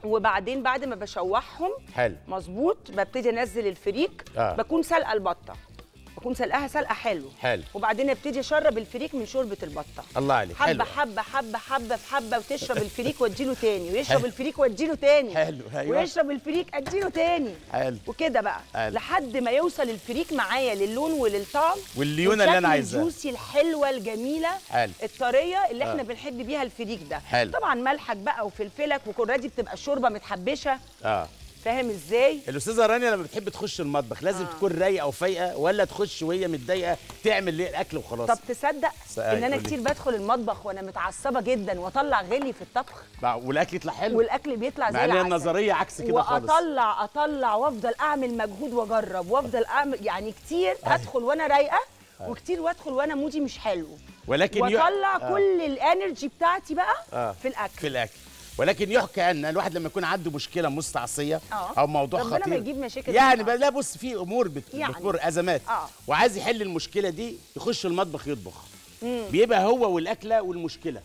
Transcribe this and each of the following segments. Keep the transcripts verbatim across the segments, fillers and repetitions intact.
وبعدين بعد ما بشوحهم حلو مظبوط ببتدي انزل الفريك. آه. بكون سلقه البطه، بكون سلقاها سلقه حلو حلو، وبعدين ابتدي اشرب الفريك من شوربه البطه. الله عليك. حبه حلو. حبه حبه حبه في حبه، وتشرب الفريك واديله تاني، ويشرب حلو. الفريك واديله تاني. حلو. ايوه. ويشرب الفريك اديله تاني. حلو. وكده بقى حلو. لحد ما يوصل الفريك معايا للون وللطعم والليونه اللي انا عايزاها، الجوسي الحلوه الجميله. حلو. الطريه اللي احنا آه. بنحب بيها الفريك ده. حلو. طبعا ملحك بقى وفلفلك وكورادي، بتبقى الشوربه متحبشه. اه فاهم ازاي؟ الاستاذه رانيا لما بتحب تخش المطبخ لازم آه. تكون رايقه وفايقه، ولا تخش وهي متضايقه تعمل ليه الاكل وخلاص؟ طب تصدق ان انا كتير بدخل المطبخ وانا متعصبه جدا واطلع غلي في الطبخ، والاكل يطلع حلو، والاكل بيطلع زي العسل. النظريه عكس كده خالص. واطلع اطلع وافضل اعمل مجهود واجرب وافضل اعمل، يعني كتير ادخل وانا رايقه وكتير وادخل وانا مودي مش حلو، ولكن واطلع آه. كل الانرجي بتاعتي بقى آه. في الاكل في الاكل ولكن يحكى ان الواحد لما يكون عنده مشكله مستعصيه أوه. او موضوع ربنا خطير ما يجيب مشاكل يعني لا بص في امور بت... يعني. بتمر ازمات أوه. وعايز يحل المشكله دي، يخش المطبخ يطبخ. مم. بيبقى هو والاكله والمشكله.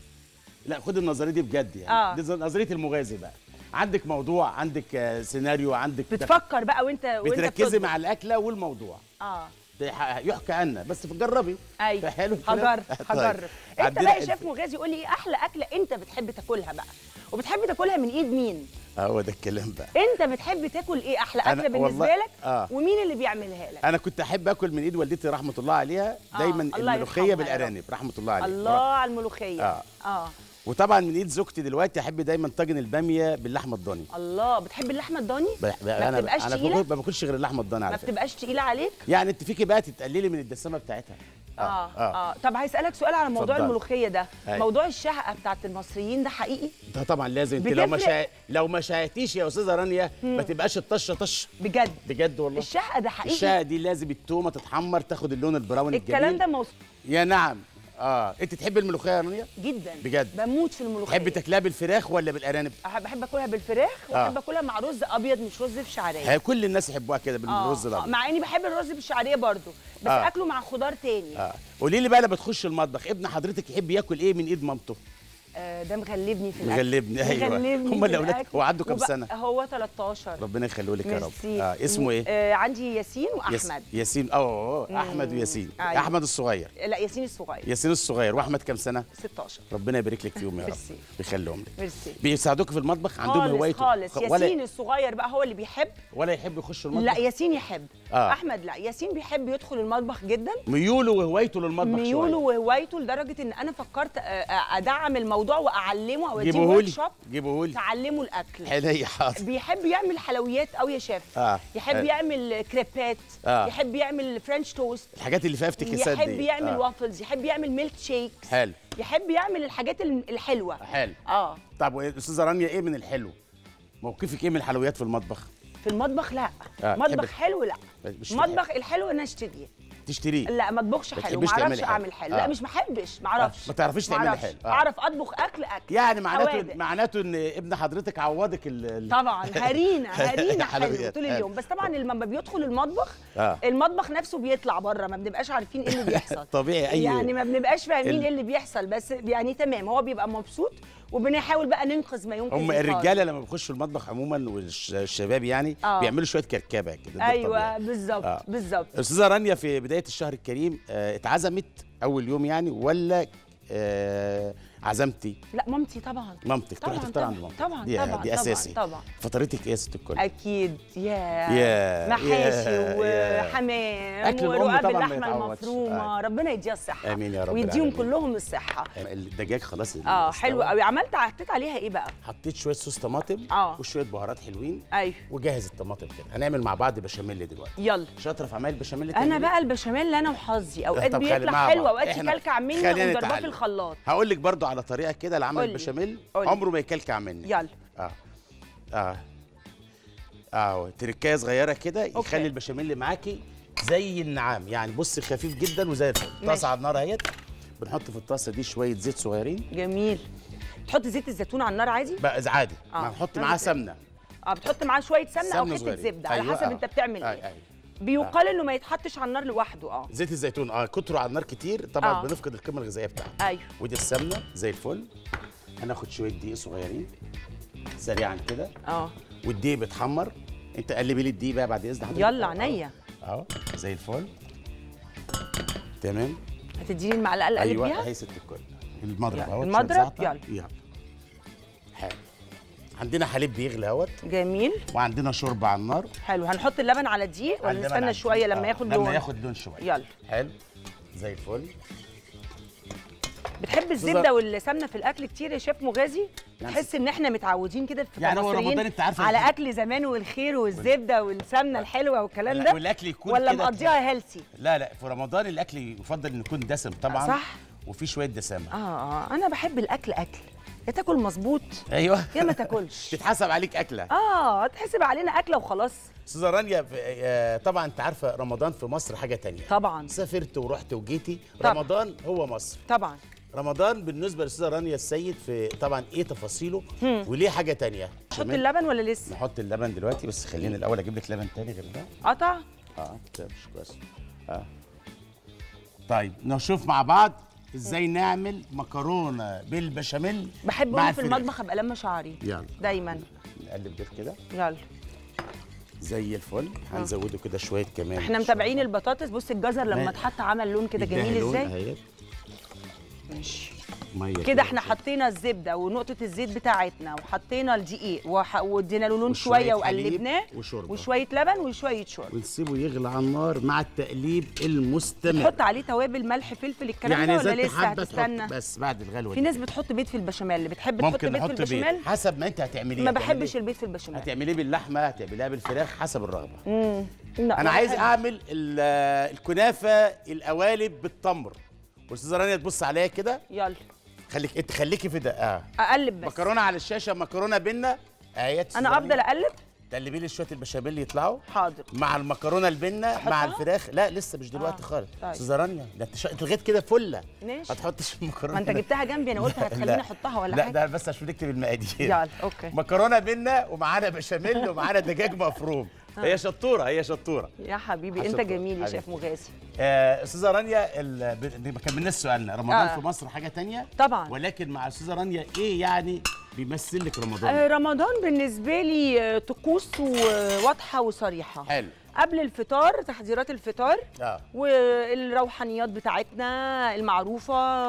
لا خد النظريه دي بجد يعني آه. دي نظريه المغازي بقى. عندك موضوع، عندك سيناريو، عندك بتفكر بقى وانت وانت بتركزي مع الاكله والموضوع. اه يحكى عنا بس جربي. ايوه حلو هجرب هجرب. انت بقى يا شيف مغازي قول لي ايه احلى اكله انت بتحب تاكلها بقى، وبتحب تاكلها من ايد مين؟ هو ده الكلام بقى. انت بتحب تاكل ايه احلى اكله بالنسبه لك آه. ومين اللي بيعملها لك؟ انا كنت احب اكل من ايد والدتي رحمه الله عليها دايما آه. الملوخيه بالارانب رحمه الله عليها. الله على الملوخيه. اه اه وطبعا من ايد زوجتي دلوقتي احب دايما طاجن الباميه باللحمه الضاني. الله، بتحب اللحمه الضاني؟ بح... ما انا بتبقاش انا تقيله؟ ما باكلش غير اللحمه الضاني على فكره. ما بتبقاش تقيله عليك؟ يعني انت فيكي بقى تتقللي من الدسامه بتاعتها. اه اه, آه. طب هيسالك سؤال على موضوع فضل. الملوخيه ده. هي. موضوع الشهقه بتاعت المصريين ده حقيقي؟ ده طبعا لازم. انت لو ما شا... لو ما شهقتيش يا استاذه رانيا ما تبقاش الطشه طشه. بجد بجد والله. الشهقه ده حقيقي؟ الشهقه دي لازم التومه تتحمر تاخد اللون البراوني الجميل. الكلام ده موصول. يا نعم. اه انت تحبي الملوخيه يا رانيا؟ جدا بجد بموت في الملوخيه. تحبي تاكلها بالفراخ ولا بالارانب؟ بحب اكلها بالفراخ وبحب آه. اكلها مع رز ابيض مش رز بشعريه. هي كل الناس يحبوها كده بالرز آه. الابيض. مع اني بحب الرز بالشعريه برضو بس آه. اكله مع خضار تاني. اه قولي لي بقى لما بتخش المطبخ ابن حضرتك يحب ياكل ايه من ايد مامته؟ آه ده مغلبني في الاكل. مغلبني ايوه. هم الاولاد. هو عنده كام سنه؟ هو تلتاشر. ربنا يخليه لك يا رب. اه اسمه ايه؟ آه عندي ياسين واحمد. ياسين اه احمد وياسين. أيوة. احمد الصغير. لا ياسين الصغير. ياسين الصغير. واحمد كام سنه؟ ستاشر. ربنا يبارك لك فيهم يا رب ويخليهم لك. ميرسي. بيساعدوك في المطبخ؟ عندهم هوايته خالص. ياسين الصغير بقى هو اللي بيحب ولا يحب يخش المطبخ؟ لا ياسين يحب. آه. احمد لا، ياسين بيحب يدخل المطبخ جدا. ميوله وهوايته للمطبخ شويه. ميوله وهوايته لدرجه ان انا فكرت ادعم الموضوع واعلمه او اديه ورك شوب جيبهولي تعلمه الاكل. عينيا حاضر. بيحب يعمل حلويات قوي يا شيف. آه. يحب آه. يعمل كريبات. آه. يحب يعمل فرنش توست. الحاجات اللي فيها افتكاسات دي. يحب يعمل آه. وافلز، يحب يعمل ميلك شيكس. حلو. يحب يعمل الحاجات الحلوه. حلو. اه طب استاذه رانيا ايه من الحلو؟ موقفك ايه من الحلويات في المطبخ؟ في المطبخ لا. آه. مطبخ حلو لا. مطبخ الحلو انا اشتريه. تشتريه؟ لا ما اطبخش حلو، ما اعرفش اعمل حلو. آه. لا مش بحبش، ما اعرفش. آه. ما تعرفيش تعملي حلو. آه. اعرف اطبخ اكل اكل يعني معناته معناته ان ابن حضرتك عوضك ال طبعا. هرينا هرينا حلو طول اليوم. بس طبعا لما بيدخل المطبخ آه. المطبخ نفسه بيطلع بره، ما بنبقاش عارفين ايه اللي بيحصل. طبيعي. ايوه يعني ما بنبقاش فاهمين ايه اللي بيحصل، بس يعني تمام هو بيبقى مبسوط وبنحاول بقى ننقذ ما يمكن. هم الرجاله لما بيخشوا المطبخ عموما والشباب يعني آه. بيعملوا شويه كركبه كده. ايوه بالظبط آه. بالظبط. استاذه رانيا في بدايه الشهر الكريم آه اتعزمت اول يوم يعني ولا آه عزمتي؟ لا مامتي طبعا. مامتك تروحي تفطري عند مامتك؟ طبعا دي, طبعا دي اساسي. طبعا. فطرتك ايه يا ست الكل؟ اكيد. يا يا محاشي وحمام ورقاب اللحمه المفرومه. آه. ربنا يديها الصحه. امين يا رب ويديهم كلهم الصحه. الدجاج خلاص. اه حلو قوي. عملت حطيت عليها ايه بقى؟ حطيت شويه صوص طماطم اه وشويه بهارات حلوين. ايوه. وجهز الطماطم كده. هنعمل مع بعض بشاميل دلوقتي. يلا. شاطره في عمل البشاميل؟ انا بقى البشاميل انا وحظي اوقات بيطلع حلو اوقات يكلكع مني وضرباه في الخلاط. هقول لك برضو على طريقه كده لعمل البشاميل عمره ما يكلكع مني. يلا. اه اه اه تركايه صغيره كده يخلي البشاميل معاكي زي النعام يعني. بصي خفيف جدا وزي الفل. طاسه على النار اهيت، بنحط في الطاسه دي شويه زيت صغيرين. جميل. تحط زيت الزيتون على النار عادي؟ بقى عادي. آه. ما نحط معاه سمنه. اه بتحط معاه شويه سمنه, سمنة او حته صغيرين. زبده على أيوة حسب آه. انت بتعمل ايه. آه. آه. بيقال آه. انه ما يتحطش على النار لوحده. اه زيت الزيتون اه كتره على النار كتير طبعا آه. بنفقد القيمه الغذائيه بتاعته. ايوه. ودي السمنه زي الفل. هناخد شويه دقيق صغيرين سريعا كده. اه والدقيق بيتحمر. انت قلبي لي الدقيق بقى بعد اذن حضرتك. يلا عينيا اهو زي الفل. تمام. هتديني المعلقه اللي اقلب بيها؟ ايوه هي ست الكل. المضرب اهو. المضرب يلا. يلا. حلو. عندنا حليب بيغلي اهوت. جميل. وعندنا شوربه على النار. حلو. هنحط اللبن على الدقيق ولا نستنى شويه لما ياخد لون؟ لما ياخد لون شويه. يلا. حلو زي الفل. بتحب الزبده والسمنه في الاكل كتير يا شيف مغازي؟ يعني تحس ان احنا متعودين كده في يعني هو رمضان انت عارفه على اكل زمان والخير والزبده والسمنه الحلوه والكلام ده، والاكل يكون ولا مقضيها هيلسي؟ لا لا في رمضان الاكل يفضل انه يكون دسم طبعا. صح. وفي شويه دسامه. اه اه انا بحب الاكل اكل، يا تاكل مظبوط ايوه يا ما تاكلش. تتحسب عليك اكله. اه تحسب علينا اكله وخلاص. استاذه رانيا طبعا انت عارفه رمضان في مصر حاجه تانية. طبعا سافرت ورحت وجيتي. طبعا. رمضان هو مصر طبعا. رمضان بالنسبه للاستاذه رانيا السيد في طبعا ايه تفاصيله هم. وليه حاجه تانية. نحط اللبن ولا لسه؟ نحط اللبن دلوقتي بس خلينا الاول اجيب لك لبن تاني غير ده. قطع. اه كده مش كويس. اه طيب نشوف مع بعض ازاي نعمل مكرونه بالبشاميل. بحب وانا في المطبخ ابقى لما شعري. يلا دايما نقلب ده كده. يلا زي الفل. هنزوده كده شويه كمان. احنا متابعين البطاطس. بص الجزر لما اتحط عمل لون كده جميل ازاي. ماشي كده احنا حطينا الزبده ونقطه الزيت بتاعتنا وحطينا الدقيق وادينا له لون شويه وقلبناه وشوربه وشويه لبن وشويه شوربه ونسيبه يغلي على النار مع التقليب المستمر. نحط عليه توابل ملح فلفل الكلام يعني ده ولا لسه هتستنى؟ بس بعد الغلوه في ناس بتحط بيض في البشاميل. بتحب تحط بيض في البشاميل؟ حسب ما انت هتعمليه. ما بحبش البيض في البشاميل. هتعمليه باللحمه هتعمليها بالفراخ حسب الرغبه. امم انا عايز اعمل الكنافه القوالب بالتمر والاستاذه رانيا تبص عليا كده. يلا خليك انت خليكي في ده. اه اقلب بس. مكرونه على الشاشه مكرونه بينا اهيت. انا افضل اقلب. تقلبي لي شويه البشاميل يطلعوا. حاضر. مع المكرونه البنه مع الفراخ. لا لسه مش دلوقتي آه. خالص. استاذه رانيا ده انت انت لغايه كده فله. ماشي. ما تحطش المكرونه. ما انت جبتها جنبي انا قلت هتخليني احطها ولا لا حاجه. لا ده بس عشان نكتب المقادير. يلا اوكي. مكرونه بنه ومعانا بشاميل ومعانا دجاج مفروم. هي شطوره هي شطوره يا حبيبي. انت جميل يا شيف مغازي. آه استاذه رانيا ما كملناش سؤالنا. رمضان آه. في مصر حاجه تانية طبعا. ولكن مع استاذه رانيا ايه يعني بيمثل لك رمضان؟ آه رمضان بالنسبه لي طقوس واضحه وصريحه. حلو. قبل الفطار تحضيرات الفطار آه. والروحانيات بتاعتنا المعروفه،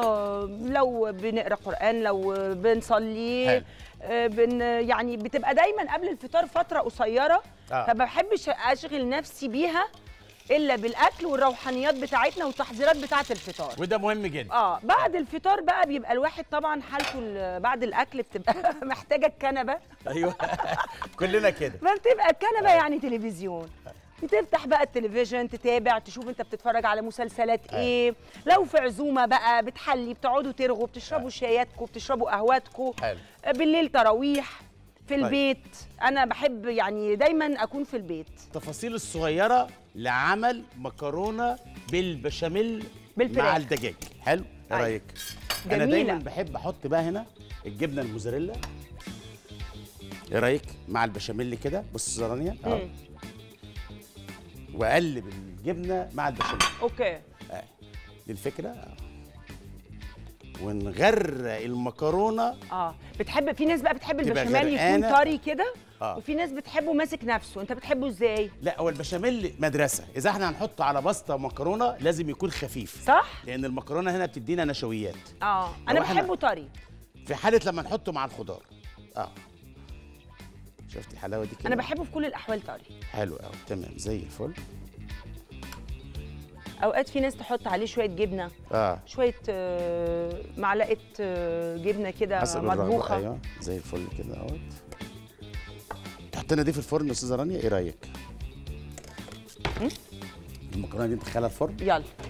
لو بنقرا قران لو بنصلي. حلو. بن يعني بتبقى دايما قبل الفطار فتره قصيره. آه. فما بحبش اشغل نفسي بيها الا بالاكل والروحانيات بتاعتنا والتحضيرات بتاعه الفطار. وده مهم جدا. اه بعد الفطار بقى بيبقى الواحد طبعا حالته بعد الاكل بتبقى محتاجه الكنبه. ايوه كلنا كده. فبتبقى الكنبه يعني تلفزيون. بتفتح بقى التلفزيون تتابع تشوف انت بتتفرج على مسلسلات ايه. لو في عزومه بقى بتحلي بتقعدوا ترغوا بتشربوا شاياتكم بتشربوا قهواتكم. بالليل تراويح في البيت. انا بحب يعني دايما اكون في البيت. التفاصيل الصغيره لعمل مكرونه بالبشاميل بالفراخ مع الدجاج. حلو ايه رايك؟ انا دايما بحب احط بقى هنا الجبنه الموزاريلا. ايه رايك مع البشاميل كده؟ بص يا رانيا اهو. واقلب الجبنه مع البشاميل. اوكي. اه دي الفكره. اه ونغرق المكرونه. اه بتحب في ناس بقى بتحب البشاميل يكون طري كده. آه. وفي ناس بتحبه ماسك نفسه. انت بتحبه ازاي؟ لا هو البشاميل مدرسه. اذا احنا هنحطه على بسطه مكرونه لازم يكون خفيف. صح. لان المكرونه هنا بتدينا نشويات. اه انا بحبه طري في حاله لما نحطه مع الخضار. اه شفتي الحلاوه دي كده؟ انا بحبه في كل الاحوال طري. حلو قوي تمام زي الفل. اوقات في ناس تحط عليه شويه جبنه. اه شويه آه معلقه آه جبنه كده مطبوخه. ايوه زي الفل كده اهوت. تحطينا دي في الفرن يا استاذه رانيا ايه رايك؟ المكرونه دي ندخلها الفرن. يلا.